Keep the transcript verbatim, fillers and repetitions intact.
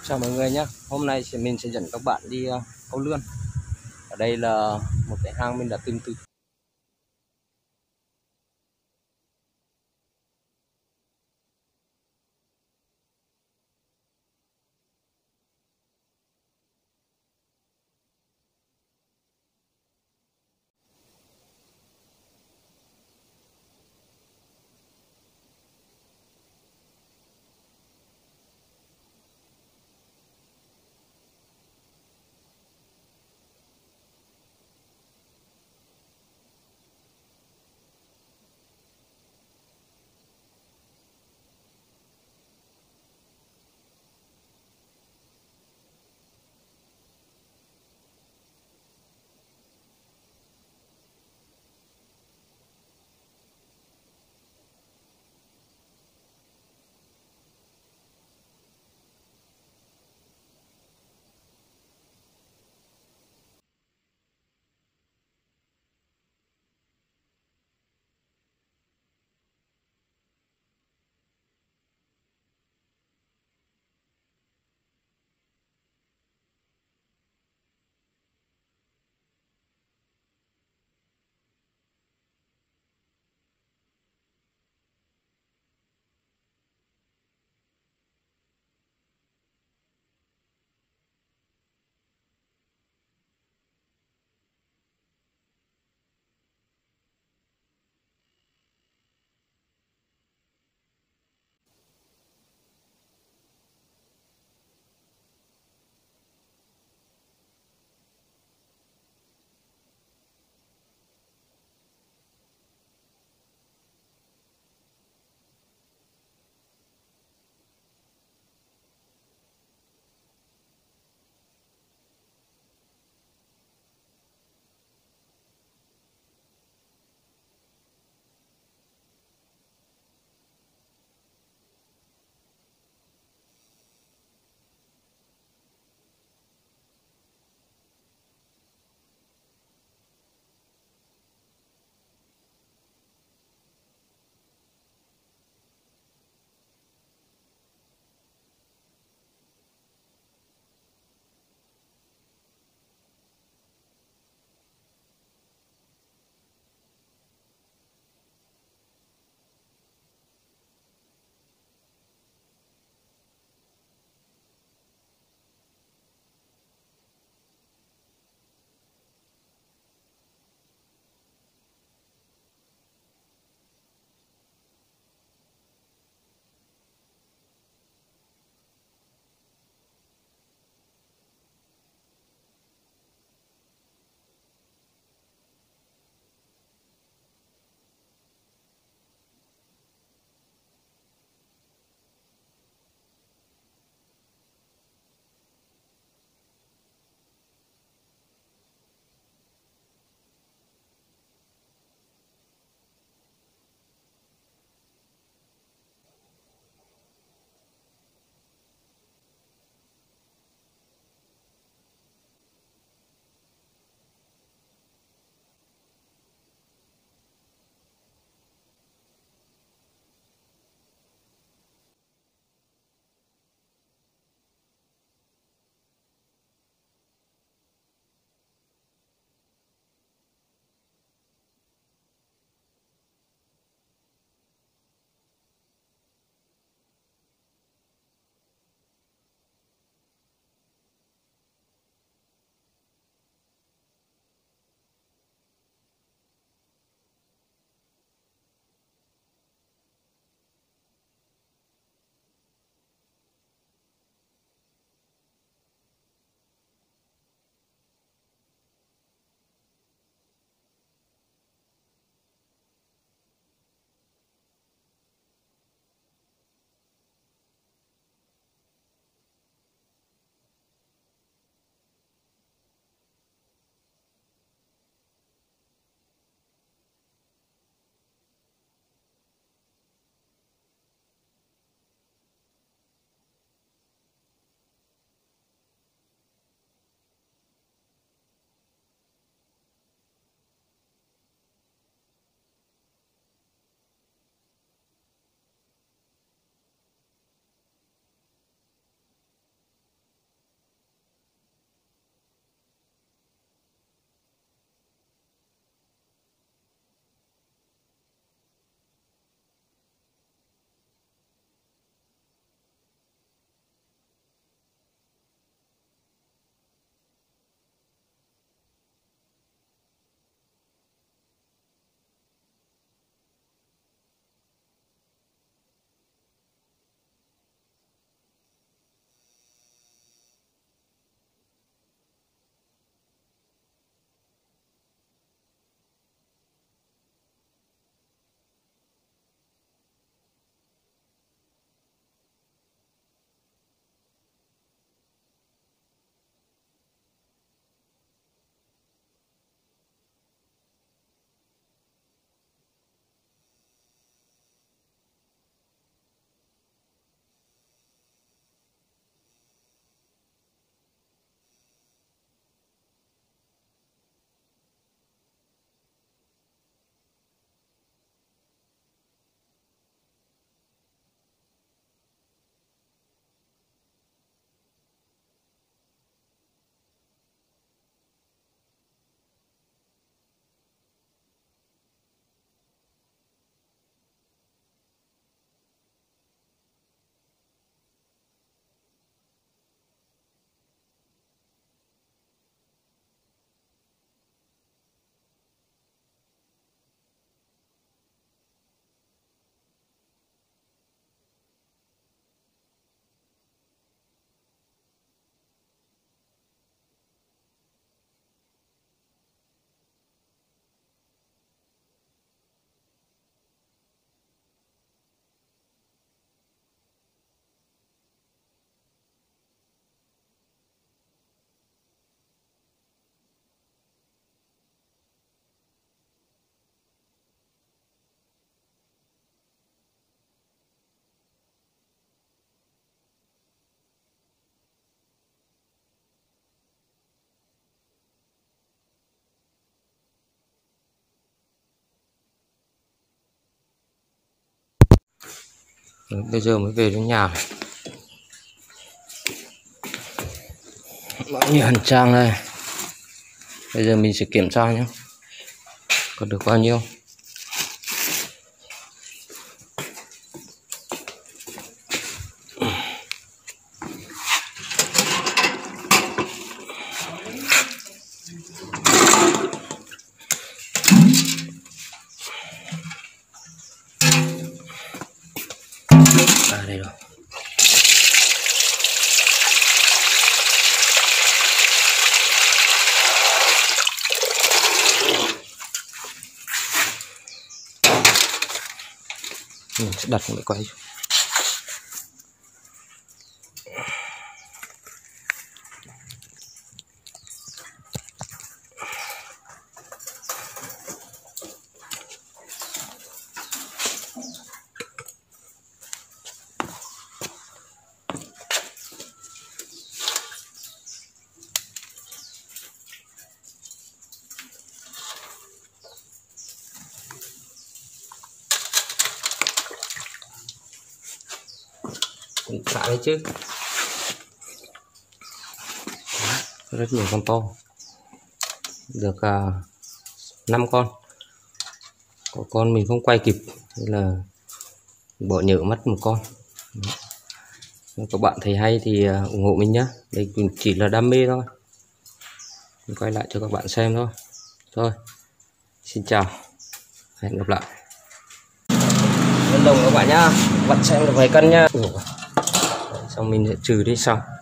Chào mọi người nhé. Hôm nay thì mình sẽ dẫn các bạn đi uh, câu lươn. Ở đây là một cái hang mình đã từng từ Đấy, bây giờ mới về đến nhà. Bao nhiêu hành trang đây. Bây giờ mình sẽ kiểm tra nhé, có được bao nhiêu. À đây rồi. Mình sẽ đặt cái quay. Cũng xả đấy chứ, rất nhiều con to, được uh, năm con. Có con mình không quay kịp nên là bỏ nhỡ mất một con. Nếu các bạn thấy hay thì uh, ủng hộ mình nhé. Đây chỉ là đam mê thôi, mình quay lại cho các bạn xem thôi. Thôi, xin chào, hẹn gặp lại. Nhân đồng các bạn nhá, bạn xem được vài cân nhá. Xong mình sẽ trừ đi sau.